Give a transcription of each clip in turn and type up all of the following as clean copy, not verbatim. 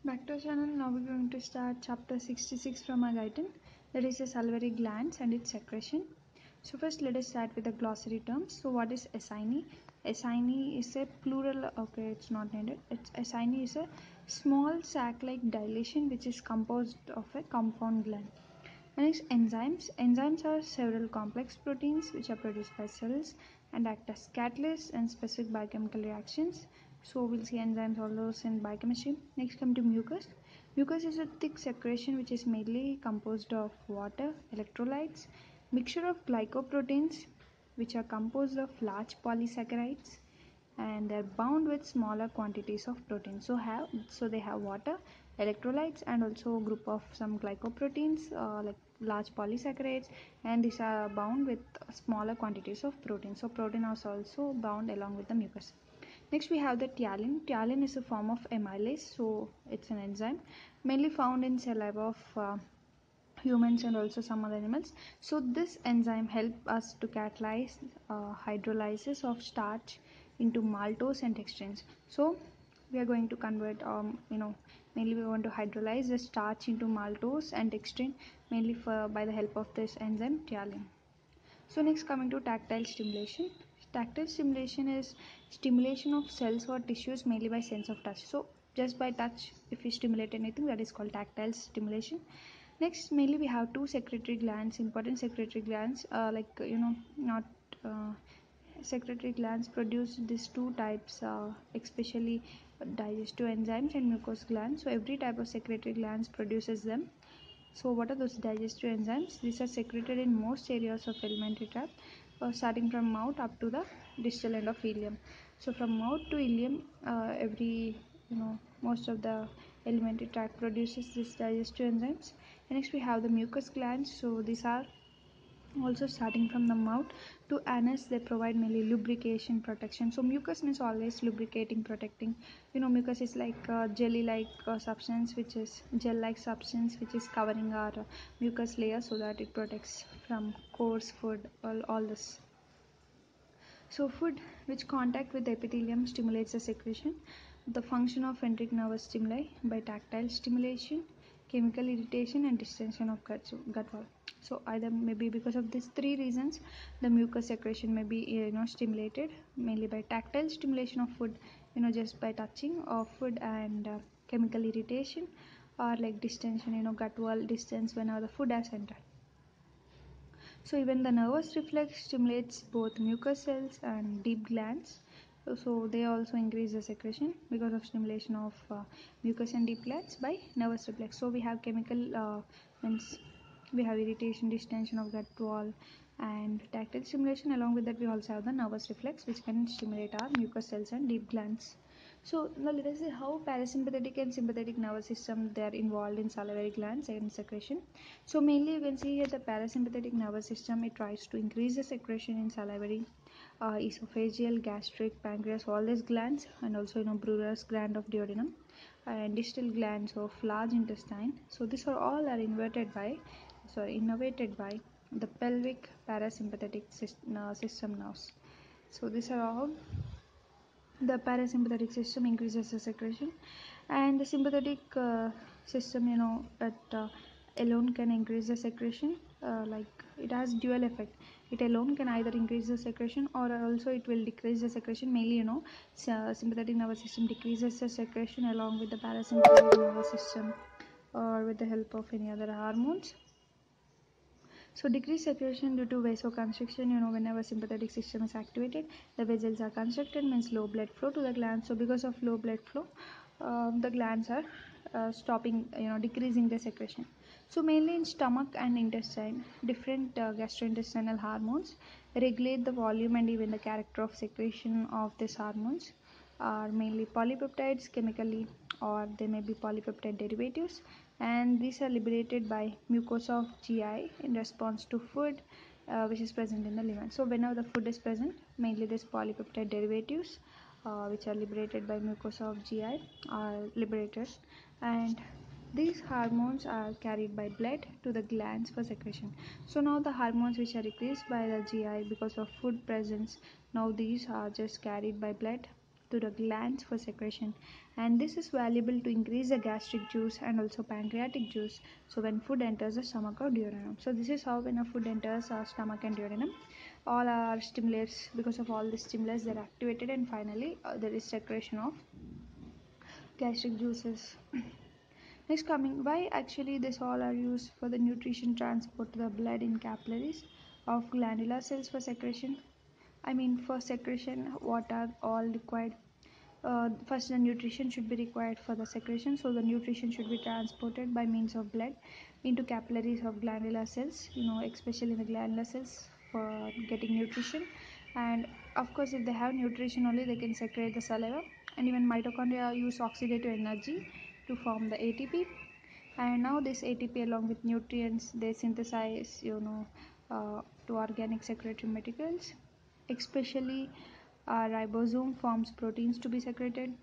Back to our channel. Now we're going to start chapter 66 from our guidance, that is the salivary glands and its secretion. So first let us start with the glossary terms. So what is asyne? Asyne is a plural, okay, it's not needed. Asyne is a small sac-like dilation which is composed of a compound gland. And next, enzymes. Enzymes are several complex proteins which are produced by cells and act as catalysts in specific biochemical reactions. So we'll see enzymes all those in biochemistry. Next, come to mucus. Mucus is a thick secretion which is mainly composed of water, electrolytes, mixture of glycoproteins which are composed of large polysaccharides, and they're bound with smaller quantities of protein. So they have water, electrolytes, and also a group of some glycoproteins like large polysaccharides, and these are bound with smaller quantities of protein. So protein is also bound along with the mucus. Next we have the ptyalin. Ptyalin is a form of amylase, so it's an enzyme mainly found in saliva of humans and also some other animals. So this enzyme help us to catalyze hydrolysis of starch into maltose and dextrins. So we are going to convert mainly we want to hydrolyze the starch into maltose and dextrin mainly by the help of this enzyme ptyalin. So next, coming to tactile stimulation. Tactile stimulation is stimulation of cells or tissues mainly by sense of touch. So just by touch, if we stimulate anything, that is called tactile stimulation. Next, mainly we have two secretory glands, important secretory glands, not secretory glands produce these two types, especially digestive enzymes and mucous glands. So every type of secretory glands produces them. So what are those digestive enzymes? These are secreted in most areas of alimentary tract, starting from mouth up to the distal end of ileum. So from mouth to ileum, most of the alimentary tract produces these digestive enzymes. And next we have the mucous glands. So these are also starting from the mouth to anus. They provide mainly lubrication, protection. So mucus means always lubricating, protecting. Mucus is like jelly like substance, which is gel like substance which is covering our mucus layer so that it protects from coarse food, all this. So food which contact with the epithelium stimulates the secretion. The function of enteric nervous stimuli by tactile stimulation, chemical irritation, and distension of gut wall. So either maybe because of these three reasons, the mucus secretion may be stimulated mainly by tactile stimulation of food, just by touching of food, and chemical irritation, or like distension, gut wall distance whenever the food has entered. So even the nervous reflex stimulates both mucous cells and deep glands. So they also increase the secretion because of stimulation of mucous and deep glands by nervous reflex. So we have chemical means we have irritation, distension of gut wall, and tactile stimulation. Along with that, we also have the nervous reflex, which can stimulate our mucous cells and deep glands. So now let us see how parasympathetic and sympathetic nervous system they are involved in salivary glands and secretion. So mainly you can see here the parasympathetic nervous system, it tries to increase the secretion in salivary, esophageal, gastric, pancreas, all these glands, and also Brugger's gland of duodenum and distal glands of large intestine. So these are all are innervated by the pelvic parasympathetic system nerves. So these are all the parasympathetic system increases the secretion, and the sympathetic system alone can increase the secretion, like it has dual effect. It alone can either increase the secretion or also it will decrease the secretion. Mainly sympathetic nervous system decreases the secretion along with the parasympathetic nervous system or with the help of any other hormones. So decreased secretion due to vasoconstriction, whenever sympathetic system is activated, the vessels are constricted, means low blood flow to the glands. So because of low blood flow, the glands are stopping, decreasing the secretion. So mainly in stomach and intestine, different gastrointestinal hormones regulate the volume and even the character of secretion of these hormones are mainly polypeptides chemically, or they may be polypeptide derivatives, and these are liberated by mucosa of GI in response to food which is present in the liver. So whenever the food is present, mainly these polypeptide derivatives which are liberated by mucosa of GI are liberated, and these hormones are carried by blood to the glands for secretion. So now the hormones which are released by the GI because of food presence, now these are just carried by blood to the glands for secretion, and this is valuable to increase the gastric juice and also pancreatic juice. So when food enters the stomach or duodenum, so this is how when a food enters our stomach and duodenum, all our stimulants, because of all the stimulants, they're activated, and finally there is secretion of gastric juices. Next, coming why actually this all are used for the nutrition transport to the blood in capillaries of glandular cells for secretion. I mean, for secretion, what are all required? First, the nutrition should be required for the secretion, so the nutrition should be transported by means of blood into capillaries of glandular cells, especially the glandular cells for getting nutrition. And of course, if they have nutrition only, they can secrete the saliva. And even mitochondria use oxidative energy to form the ATP. And now this ATP along with nutrients, they synthesize, to organic secretory materials, especially ribosome forms proteins to be secreted.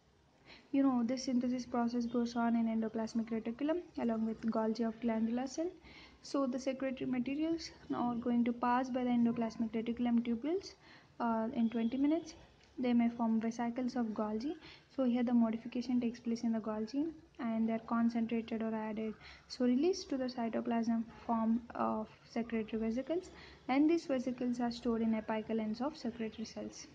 This synthesis process goes on in endoplasmic reticulum along with Golgi of glandular cell. So the secretory materials now are going to pass by the endoplasmic reticulum tubules in 20 minutes. They may form vesicles of Golgi. So here the modification takes place in the Golgi and they are concentrated or added. So released to the cytoplasm form of secretory vesicles, and these vesicles are stored in apical ends of secretory cells.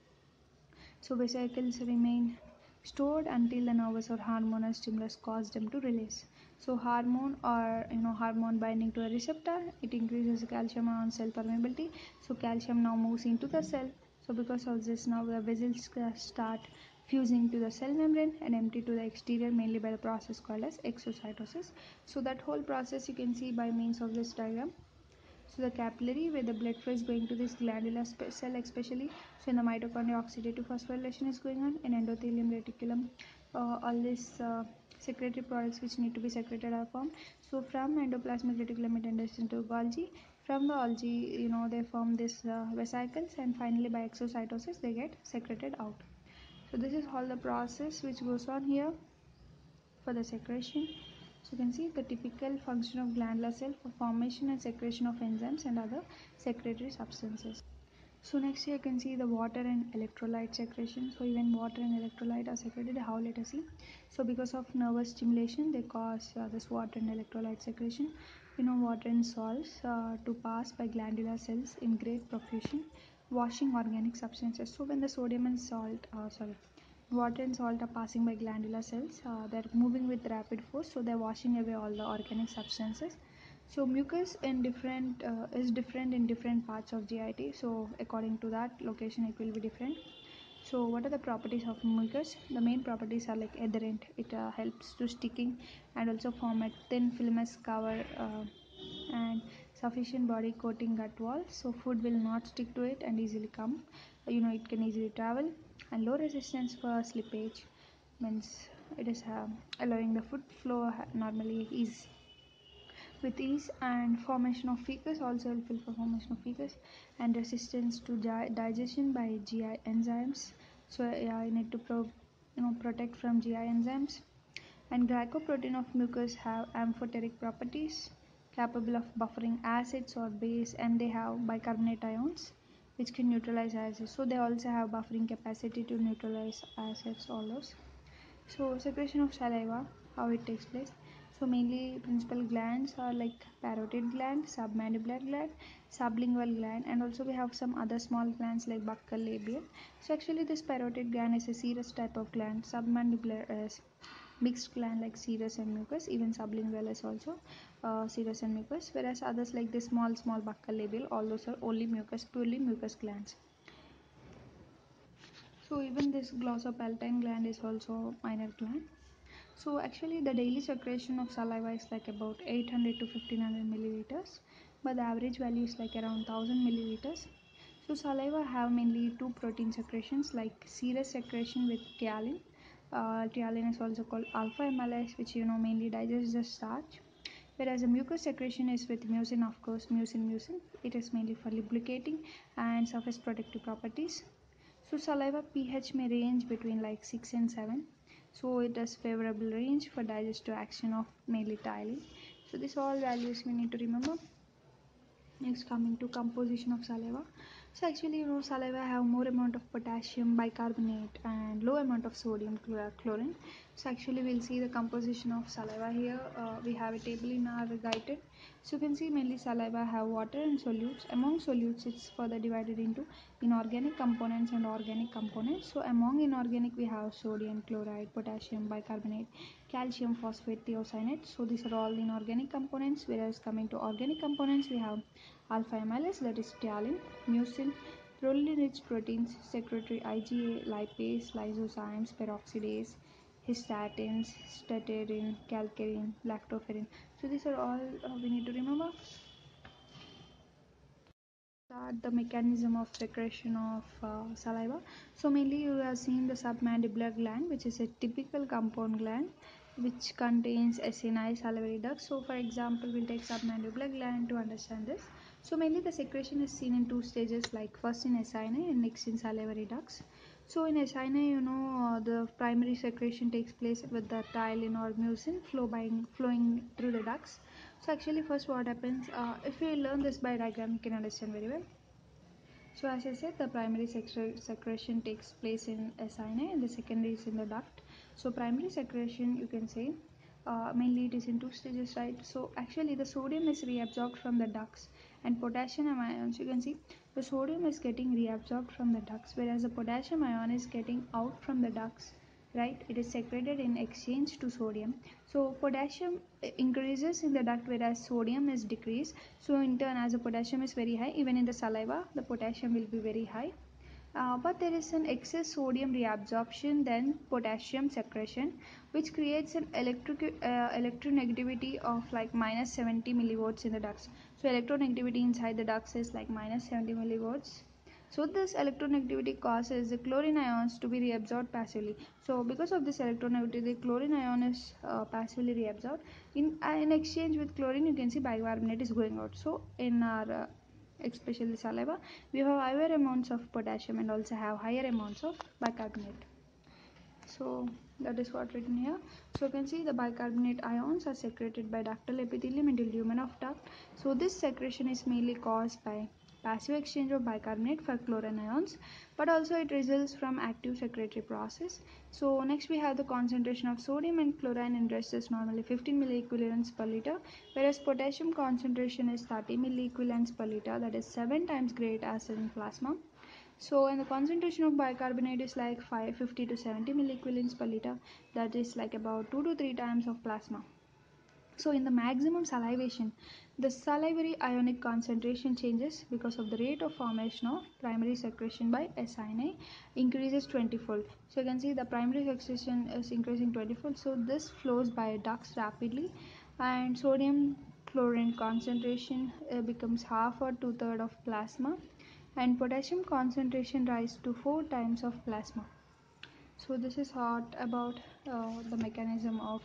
So vesicles remain stored until the nervous or hormonal stimulus cause them to release. So hormone or hormone binding to a receptor, it increases the calcium ion cell permeability. So calcium now moves into the cell. So because of this, now the vessels start fusing to the cell membrane and empty to the exterior, mainly by the process called as exocytosis. So that whole process you can see by means of this diagram. So the capillary where the blood flow is going to this glandular cell especially. So in the mitochondria oxidative phosphorylation is going on, in endothelium reticulum all these secretory products which need to be secreted are formed. So from endoplasmic reticulum it enters into Golgi. From the Golgi, they form this vesicles, and finally by exocytosis they get secreted out. So this is all the process which goes on here for the secretion. So you can see the typical function of glandular cell for formation and secretion of enzymes and other secretory substances. So next here you can see the water and electrolyte secretion. So even water and electrolyte are secreted. How, let us see. So because of nervous stimulation they cause this water and electrolyte secretion. Water and salts to pass by glandular cells in great profusion, washing organic substances. So when the sodium and salt water and salt are passing by glandular cells, they're moving with rapid force, so they're washing away all the organic substances. So mucus is different in different parts of GIT, so according to that location it will be different. So what are the properties of mucus? The main properties are like adherent, it helps to sticking and also form a thin filament cover and sufficient body coating gut wall, so food will not stick to it and easily come, it can easily travel. And low resistance for slippage means it is allowing the food flow normally is with ease. And formation of fecus, also helpful for formation of fecus. And resistance to digestion by GI enzymes, so I need to protect from GI enzymes. And glycoprotein of mucus have amphoteric properties capable of buffering acids or base, and they have bicarbonate ions which can neutralize acids, so they also have buffering capacity to neutralize acids, all those. So secretion of saliva, how it takes place. So mainly principal glands are like parotid gland, submandibular gland, sublingual gland, and also we have some other small glands like buccal labial. So actually this parotid gland is a serous type of gland, submandibular is mixed gland like serous and mucus, even sublingual is also serous and mucus, whereas others like the small buccal labial, all those are only mucus, purely mucus glands. So even this glossopalpine gland is also minor gland. So actually the daily secretion of saliva is like about 800 to 1500 milliliters, but the average value is like around 1000 milliliters. So saliva have mainly two protein secretions like serous secretion with ghrelin. Ghrelin is also called alpha amylase, which mainly digests the starch. Whereas the mucus secretion is with mucin, of course, mucin. It is mainly for lubricating and surface protective properties. So saliva pH may range between like 6 and 7. So it has favorable range for digestive action of mainly ptyalin. So these all values we need to remember. Next, coming to composition of saliva. So actually, saliva have more amount of potassium bicarbonate and low amount of sodium chlorine. So actually, we'll see the composition of saliva here. We have a table in our guided. So you can see mainly saliva have water and solutes. Among solutes, it's further divided into inorganic components and organic components. So among inorganic, we have sodium chloride, potassium bicarbonate, calcium phosphate, thiocyanate. So these are all inorganic components. Whereas coming to organic components, we have alpha amylase, that is ptyalin, mucin, proline-rich proteins, secretory IgA, lipase, lysozymes, peroxidase, histatins, staterin, calcarein, lactoferrin. So these are all we need to remember. Start the mechanism of secretion of saliva. So mainly you have seen the submandibular gland, which is a typical compound gland which contains acini salivary ducts. So for example, we'll take submandibular gland to understand this. So mainly the secretion is seen in two stages, like first in acini and next in salivary ducts. So in acini, the primary secretion takes place with the ptyalin or mucin flowing through the ducts. So actually first what happens, if we learn this by diagram, you can understand very well. So as I said, the primary secretion takes place in acini and the secondary is in the duct. So primary secretion, you can say, mainly it is in two stages, right? So actually the sodium is reabsorbed from the ducts and potassium ions, you can see the sodium is getting reabsorbed from the ducts, whereas the potassium ion is getting out from the ducts, right? It is secreted in exchange to sodium. So potassium increases in the duct whereas sodium is decreased. So in turn, as the potassium is very high, even in the saliva the potassium will be very high. But there is an excess sodium reabsorption then potassium secretion, which creates an electronegativity of like minus 70 millivolts in the ducts. So electronegativity inside the ducts is like minus 70 millivolts. So this electronegativity causes the chlorine ions to be reabsorbed passively. So because of this electronegativity, the chlorine ion is passively reabsorbed. In exchange with chlorine, you can see bicarbonate is going out. So in our especially saliva, we have higher amounts of potassium and also have higher amounts of bicarbonate. So that is what written here. So you can see the bicarbonate ions are secreted by ductal epithelium into lumen of duct. So this secretion is mainly caused by passive exchange of bicarbonate for chlorine ions, but also it results from active secretory process. So next we have the concentration of sodium and chlorine in rest is normally 15 milliequivalents per liter, whereas potassium concentration is 30 milliequivalents per liter, that is 7 times greater as in plasma. So, and the concentration of bicarbonate is like 550 to 70 milliequivalents per liter, that is like about 2 to 3 times of plasma. So, in the maximum salivation, the salivary ionic concentration changes because of the rate of formation of primary secretion by acini increases 20-fold. So, you can see the primary secretion is increasing 20-fold. So, this flows by ducts rapidly, and sodium chlorine concentration becomes half or two-thirds of plasma, and potassium concentration rise to 4 times of plasma. So this is what about the mechanism of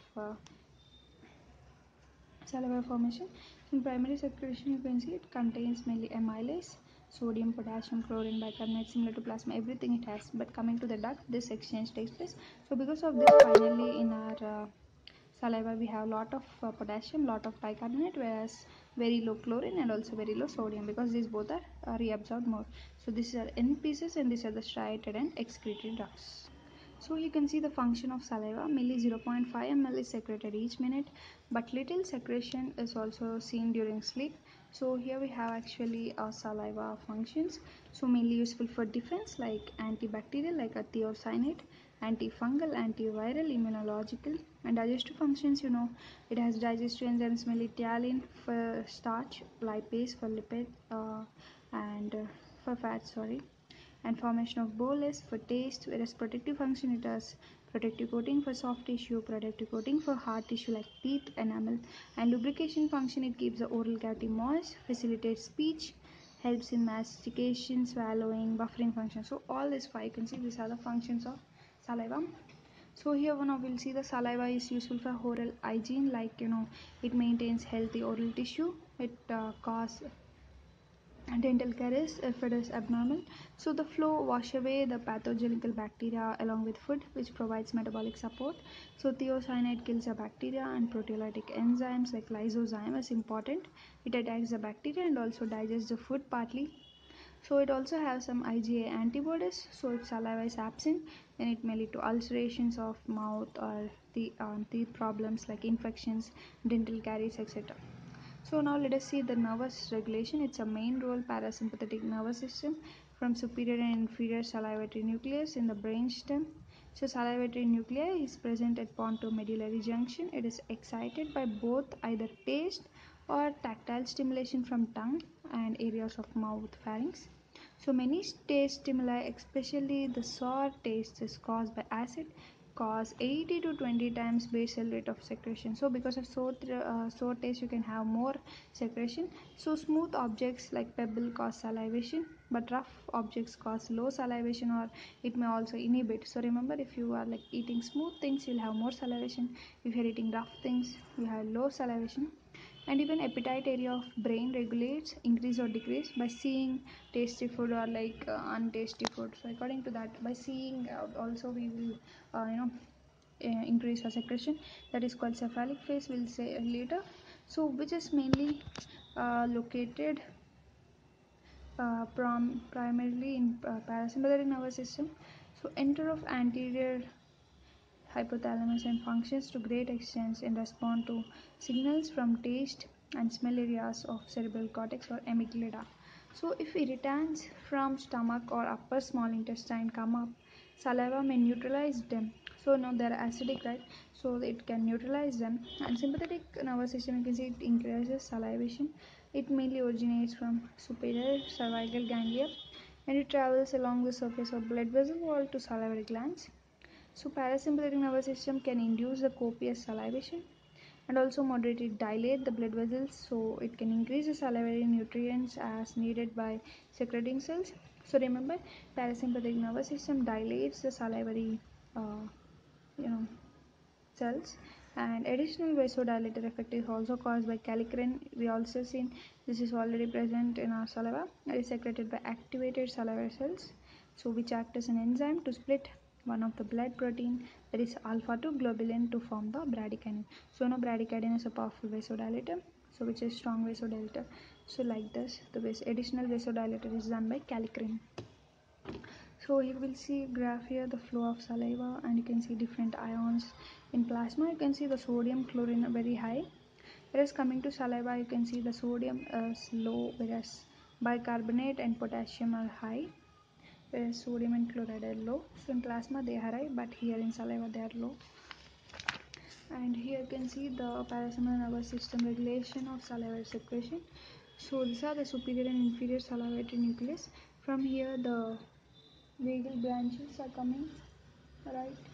salivary formation. In primary secretion, you can see it contains mainly amylase, sodium, potassium, chlorine, bicarbonate, similar to plasma, everything it has. But coming to the duct, this exchange takes place. So because of this, finally in our saliva we have lot of potassium, lot of bicarbonate, whereas very low chlorine and also very low sodium, because these both are reabsorbed more. So these are end pieces and these are the striated and excretory ducts. So you can see the function of saliva, mainly 0.5 ml is secreted each minute, but little secretion is also seen during sleep. So here we have actually saliva functions. So mainly useful for defense like antibacterial like a thiocyanate, antifungal, antiviral, immunological, and digestive functions. It has digestive enzymes mainly ptyalin for starch, lipase for lipid, and for fat. Sorry, and formation of bolus for taste, whereas protective function it has protective coating for soft tissue, protective coating for hard tissue like teeth, enamel, and lubrication function it keeps the oral cavity moist, facilitates speech, helps in mastication, swallowing, buffering function. So all these five, you can see these are the functions of saliva. So here now we'll see the saliva is useful for oral hygiene, like it maintains healthy oral tissue, it causes dental caries if it is abnormal. So the flow wash away the pathogenical bacteria along with food, which provides metabolic support. So thiocyanate kills the bacteria, and proteolytic enzymes like lysozyme is important. It attacks the bacteria and also digests the food partly. So it also has some IgA antibodies. So if saliva is absent, then it may lead to ulcerations of mouth or the teeth problems like infections, dental caries, etc. So now let us see the nervous regulation. It's a main role parasympathetic nervous system from superior and inferior salivatory nucleus in the brain stem. So salivatory nuclei is present at pontomedullary junction. It is excited by both either taste or tactile stimulation from tongue and areas of mouth pharynx. So many taste stimuli, especially the sour taste, is caused by acid, cause 80 to 20 times basal rate of secretion. So because of sour taste, you can have more secretion. So smooth objects like pebble cause salivation, but rough objects cause low salivation, or it may also inhibit. So remember, if you are like eating smooth things, you'll have more salivation. If you're eating rough things, you have low salivation. And even appetite area of brain regulates increase or decrease by seeing tasty food or like untasty food. So according to that, by seeing also we will increase our secretion, that is called cephalic phase, we'll say later. So which is mainly located primarily in parasympathetic nervous system. So enter of anterior hypothalamus and functions to great extent in response to signals from taste and smell areas of cerebral cortex or amygdala. So if irritants from stomach or upper small intestine come up, saliva may neutralize them. So now they're acidic, right? So it can neutralize them. And sympathetic nervous system, you can see it increases salivation. It mainly originates from superior cervical ganglia and it travels along the surface of blood vessel wall to salivary glands. So parasympathetic nervous system can induce the copious salivation and also moderately dilate the blood vessels, so it can increase the salivary nutrients as needed by secreting cells. So remember, parasympathetic nervous system dilates the salivary uh, you know cells, and additional vasodilator effect is also caused by kallikrein. We also seen this is already present in our saliva. It is secreted by activated salivary cells, so which act as an enzyme to split one of the blood protein, that is alpha 2 globulin, to form the bradykinin. So now bradykinin is a powerful vasodilator, so which is strong vasodilator. So like this, the additional vasodilator is done by kallikrein. So you will see graph here the flow of saliva, and you can see different ions in plasma. You can see the sodium chlorine are very high, whereas coming to saliva you can see the sodium is low, whereas bicarbonate and potassium are high, whereas sodium and chloride are low. So in plasma they are high, but here in saliva they are low. And here you can see the parasympathetic nervous system regulation of salivary secretion. So these are the superior and inferior salivatory nucleus. From here the vagal branches are coming, right,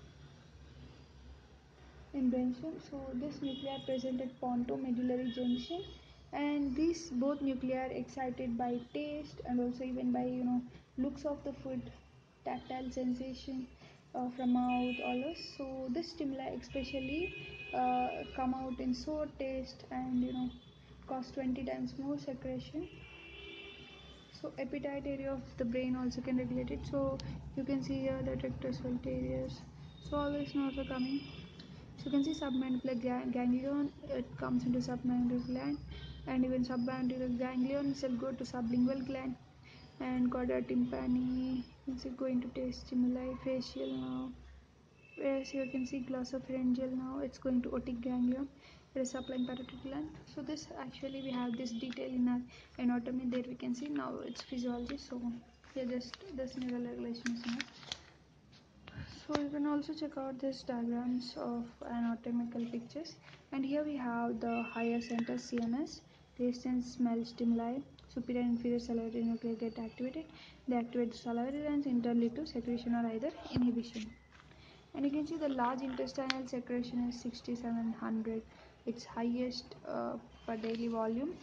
in brainstem. So this nuclei are present at pontomedullary junction, and these both nuclei are excited by taste and also even by looks of the food, tactile sensation from mouth, all this. So this stimuli especially come out in sour taste and cause 20 times more secretion. So appetite area of the brain also can regulate it. So you can see here the rectus areas. So all these nerves are coming. So you can see submandibular ganglion, it comes into submandibular gland, and even submandibular ganglion shall go to sublingual gland, and chorda tympani is going to taste stimuli, facial nerve, whereas here you can see glossopharyngeal nerve, it's going to otic ganglion, it is supplying parotid gland. So this actually we have this detail in our anatomy, there we can see. Now it's physiology, so here just this neural regulation is enough. So you can also check out these diagrams of anatomical pictures, and here we have the higher center CNS, taste and smell stimuli, superior and inferior salivary nuclei get activated. They activate the salivary glands internally to secretion or either inhibition. And you can see the large intestinal secretion is 6700, its highest per daily volume.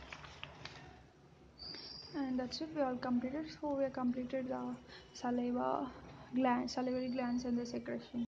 And that's it, we all completed. So we have completed the salivary glands and the secretion.